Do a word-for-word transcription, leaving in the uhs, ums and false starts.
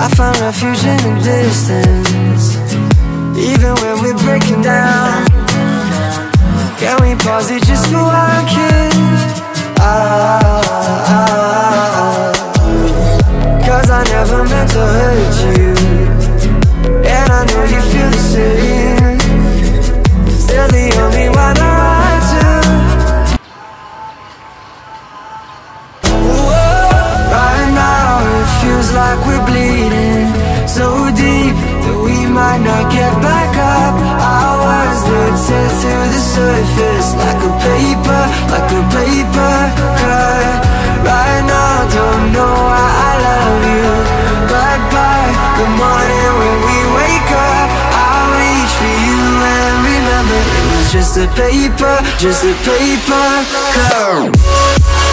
I find refuge in the distance. Even when we're breaking down, can we pause it just for one kiss? Ah, ah, ah. Cause I never meant to hurt you, and I know you feel the same. Still the only one I run to. Whoa. Right now it feels like we're bleeding so deep that we might not get back up. Our words that tear through the surface like a paper, like a paper cut. Right now don't know why I love you, but by the morning when we wake up, I'll reach for you and remember it was just a paper, just a paper cut.